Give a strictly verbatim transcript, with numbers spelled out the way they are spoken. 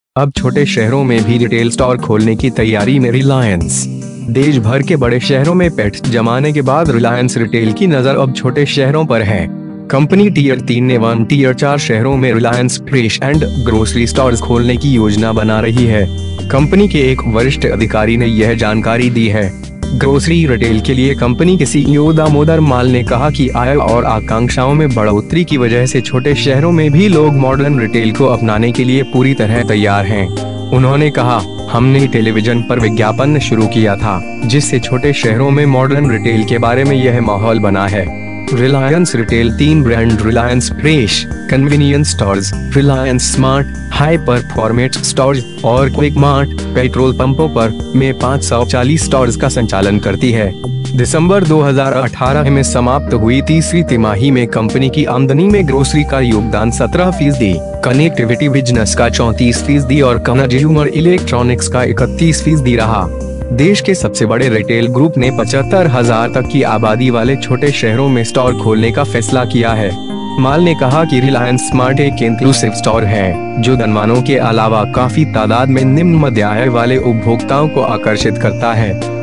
अब छोटे शहरों में भी रिटेल स्टोर खोलने की तैयारी में रिलायंस। देश भर के बड़े शहरों में पेट्स जमाने के बाद रिलायंस रिटेल की नजर अब छोटे शहरों पर है। कंपनी टीयर तीन ने वन टीयर चार शहरों में Reliance fresh and grocery stores खोलने की योजना बना रही है। कंपनी के एक वरिष्ठ अधिकारी ने यह जानकारी दी है। ग्रोसरी रिटेल के लिए कंपनी के सीईओ दामोदर माल ने कहा कि आय और आकांक्षाओं में बढ़ोतरी की वजह से छोटे शहरों में भी लोग मॉडर्न रिटेल को अपनाने के लिए पूरी तरह तैयार हैं। उन्होंने कहा, हमने टेलीविजन पर विज्ञापन शुरू किया था, जिससे छोटे शहरों में मॉडर्न रिटेल के बारे में यह माहौल बना है। रिलायंस रिटेल तीन brand Reliance fresh, convenience stores, Reliance smart, hyper format stores और क्विक मार्ट पेट्रोल पंपों पर में पाँच सौ चालीस स्टोर्स का संचालन करती है। दिसंबर दो हज़ार अठारह में समाप्त हुई तीसरी तिमाही में कंपनी की आमदनी में ग्रोसरी का योगदान सत्रह फीसदी, कनेक्टिविटी बिजनेस का चौंतीस फीसदी और कंज्यूमर इलेक्ट्रॉनिक्स का इकतीस फीसदी रहा। देश के सबसे बड़े रिटेल ग्रुप ने पचहत्तर हजार तक की आबादी वाले छोटे शहरों में स्टोर खोलने का फैसला किया है। माल ने कहा कि रिलायंस स्मार्ट एक इंक्लूसिव स्टोर है, जो धनवानों के अलावा काफी तादाद में निम्न मध्य आय वाले उपभोक्ताओं को आकर्षित करता है।